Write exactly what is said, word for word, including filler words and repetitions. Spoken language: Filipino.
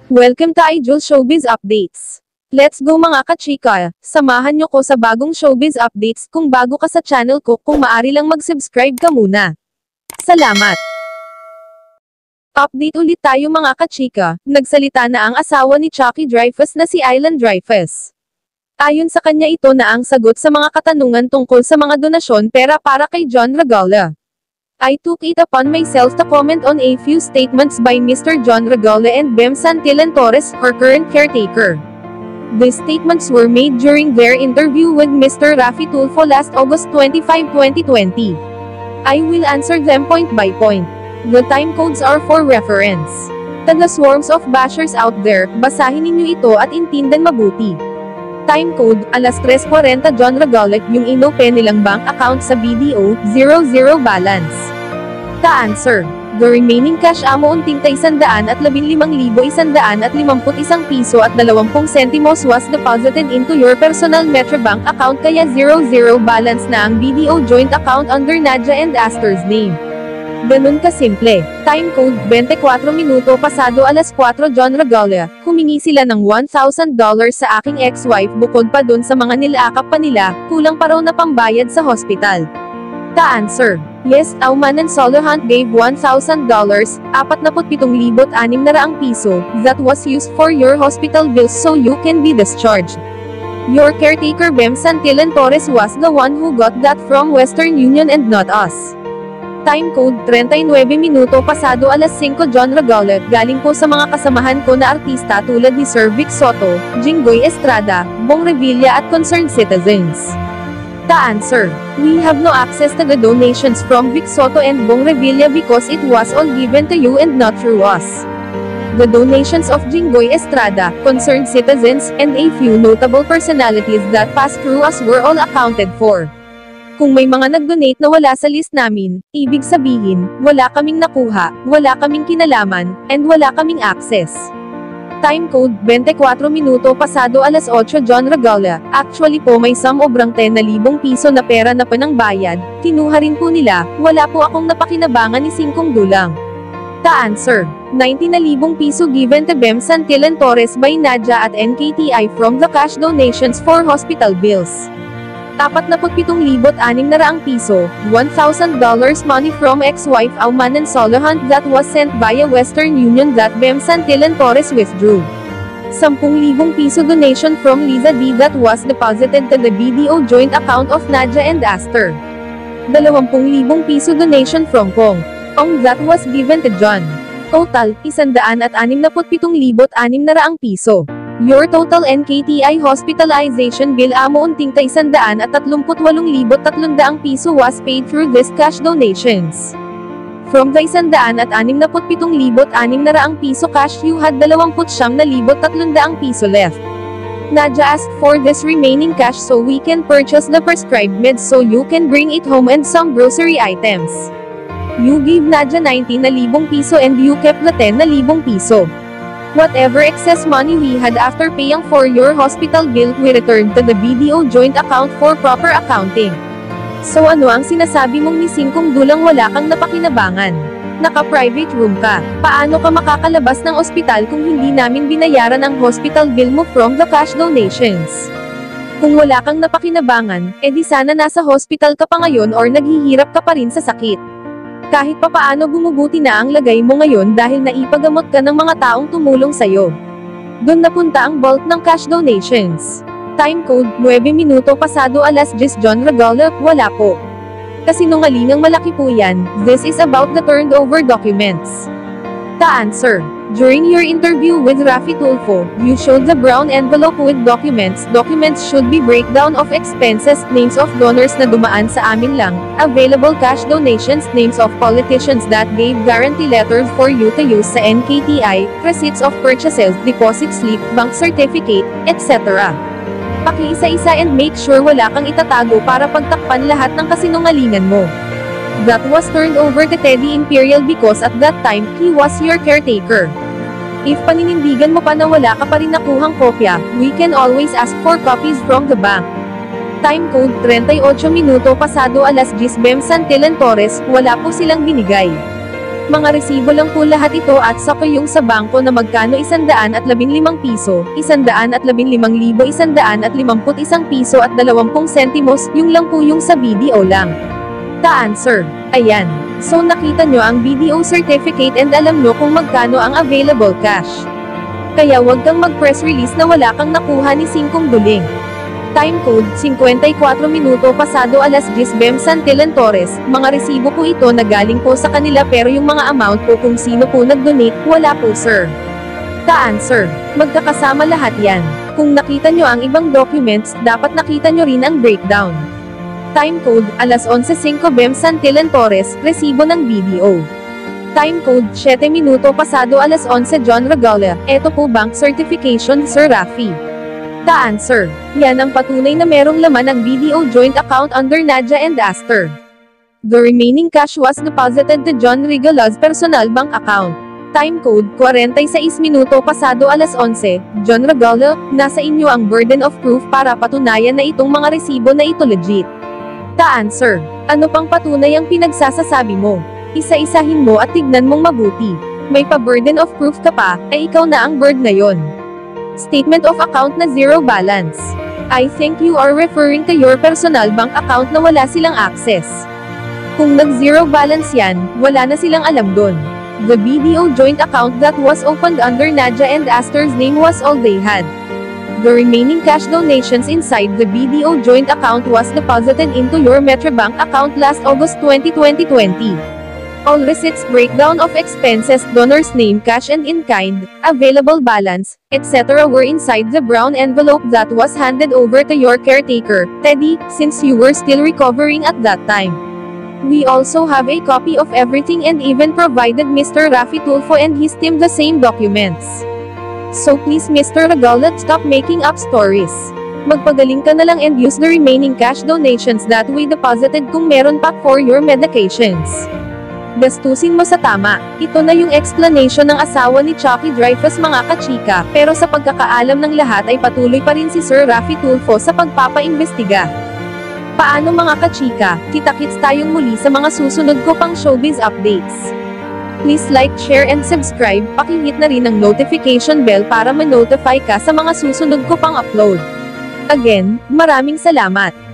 Welcome to Idol Showbiz Updates. Let's go mga kachika, samahan nyo ko sa bagong showbiz updates. Kung bago ka sa channel ko, kung maari lang mag-subscribe ka muna. Salamat! Update ulit tayo mga kachika, nagsalita na ang asawa ni Chucky Dreyfus na si Island Dreyfus. Ayon sa kanya ito na ang sagot sa mga katanungan tungkol sa mga donasyon pera para kay John Regala. I took it upon myself to comment on a few statements by Mister John Regala and Bem Santillan Torres, her current caretaker. These statements were made during their interview with Mister Raffy Tulfo last August twenty-fifth, twenty twenty. I will answer them point by point. The time codes are for reference. To the swarms of bashers out there, basahin ninyo ito at intindan mabuti. Time code, alas tres forty John Regala, yung inopen nilang bank account sa B D O, zero zero balance. Ta answer. The remaining cash amo unting ta isandaan at labing limang libo isandaan at limamput isang piso at dalawampung sentimos was deposited into your personal Metrobank account kaya zero zero balance na ang B D O joint account under Nadia and Astor's name. Ganun kasimple. Time code, twenty-four minuto pasado alas kwatro John Regala, humingi sila ng one thousand dollars sa aking ex-wife bukod pa dun sa mga nilakap pa nila, kulang pa raw na pambayad sa hospital. Ta answer. Yes, Auman and Solohunt gave one thousand dollars, forty-seven thousand six hundred piso, that was used for your hospital bills so you can be discharged. Your caretaker Bem Santillan Torres was the one who got that from Western Union and not us. Time code, thirty-nine minuto pasado alas cinco John Regala, galing po sa mga kasamahan ko na artista tulad ni Sir Vic Soto, Jinggoy Estrada, Bong Revilla at concerned citizens. Ta answer. We have no access to the donations from Vic Soto and Bong Revilla because it was all given to you and not through us. The donations of Jinggoy Estrada, concerned citizens, and a few notable personalities that passed through us were all accounted for. Kung may mga nag-donate na wala sa list namin, ibig sabihin, wala kaming nakuha, wala kaming kinalaman, and wala kaming access. Time code, twenty-four minuto pasado alas otso John Regala, actually po may sum obrang ten thousand piso na pera na panangbayad, kinuha rin po nila, wala po akong napakinabangan ni singkong dulang. Ta answer. nineteen thousand piso given to Bem Santillan Torres by Nadia at N K T I from the cash donations for hospital bills. forty-seven thousand six hundred piso, one thousand dollars money from ex-wife Auman and Solohunt that was sent via Western Union that Bem Santillan Torres withdrew. ten thousand piso donation from Liza D that was deposited to the B D O joint account of Nadia and Astor. twenty thousand piso donation from Pong Ong that was given to John. Total, one hundred sixty-seven thousand six hundred piso. Your total N K T I hospitalization bill amo unting ta one hundred thirty-eight thousand three hundred piso was paid through this cash donations. From the one hundred sixty-seven thousand six hundred piso cash you had twenty-nine thousand three hundred piso left. Nadia asked for this remaining cash so we can purchase the prescribed meds so you can bring it home and some grocery items. You gave Nadia nineteen thousand piso and you kept the ten thousand piso. Whatever excess money we had after paying for your hospital bill, we returned to the B D O joint account for proper accounting. So ano ang sinasabi mong ni singkong dulang wala kang napakinabangan? Naka-private room ka. Paano ka makakalabas ng ospital kung hindi namin binayaran ang hospital bill mo from the cash donations? Kung wala kang napakinabangan, edi sana nasa hospital ka pa ngayon or naghihirap ka pa rin sa sakit. Kahit papaano bumubuti na ang lagay mo ngayon dahil naipagamot ka ng mga taong tumulong sa'yo. Doon napunta ang bulk ng cash donations. Time code, nine minuto pasado alas diyes John Regala, wala po. Kasinungalingang malaki po yan, this is about the turned over documents. Ta answer. During your interview with Raffy Tulfo, you showed the brown envelope with documents. Documents should be breakdown of expenses, names of donors na dumaan sa amin lang, available cash donations, names of politicians that gave guarantee letters for you to use sa N K T I, receipts of purchases, deposit slip, bank certificate, et cetera. Pakiisa-isa and make sure wala kang itatago para pagtakpan lahat ng kasinungalingan mo. That was turned over to Teddy Imperial because at that time, he was your caretaker. If paninindigan mo pa na wala ka pa rin nakuhang kopya, we can always ask for copies from the bank. Time code, thirty-eight minuto pasado alas diyes Bem Santillan Torres, wala po silang binigay. Mga resibo lang po lahat ito at saka yung sa bangko na magkano isandaan at labing limang piso, isandaan at labing limang libo isandaan at limamput isang piso at dalawampung sentimos, yung lang po yung sa B D O lang. The answer. Ayan. So nakita nyo ang B D O certificate and alam nyo kung magkano ang available cash. Kaya wag kang mag-press release na wala kang nakuha ni singkong duling. Time code, fifty-four minuto pasado alas diyes B M Santillan Torres, mga resibo po ito na galing po sa kanila pero yung mga amount po kung sino po nag-donate, wala po sir. The answer. Magkakasama lahat yan. Kung nakita nyo ang ibang documents, dapat nakita nyo rin ang breakdown. Time code, alas onse singko B M Santillan Torres, resibo ng B D O. Time code, seven minuto pasado alas onse John Regala, eto po bank certification Sir Rafi. The answer. Yan ang patunay na merong laman ang B D O joint account under Nadia and Aster. The remaining cash was deposited to John Regala's personal bank account. Time code, forty-six minuto pasado alas onse, John Regala, nasa inyo ang burden of proof para patunayan na itong mga resibo na ito legit. The answer. Ano pang patunay ang pinagsasasabi mo? Isa-isahin mo at tignan mong mabuti. May pa-burden of proof ka pa, ay ikaw na ang bird na yon. Statement of account na zero balance. I think you are referring to your personal bank account na wala silang access. Kung nag-zero balance yan, wala na silang alam dun. The B D O joint account that was opened under Nadia and Aster's name was all they had. The remaining cash donations inside the B D O joint account was deposited into your Metrobank account last August twentieth twenty twenty. All receipts, breakdown of expenses, donor's name, cash and in-kind, available balance, et cetera were inside the brown envelope that was handed over to your caretaker, Teddy, since you were still recovering at that time. We also have a copy of everything and even provided Mister Rafi Tulfo and his team the same documents. So please Mister Regala, stop making up stories. Magpagaling ka na lang and use the remaining cash donations that we deposited kung meron pa for your medications. Gastusin mo sa tama. Ito na yung explanation ng asawa ni Chucky Dreyfus mga kachika, pero sa pagkakaalam ng lahat ay patuloy pa rin si Sir Rafi Tulfo sa pagpapaimbestiga. Paano mga kachika? Kita-kits tayong muli sa mga susunod ko pang showbiz updates. Please like, share and subscribe, pakihit na rin ang notification bell para ma-notify ka sa mga susunod ko pang upload. Again, maraming salamat.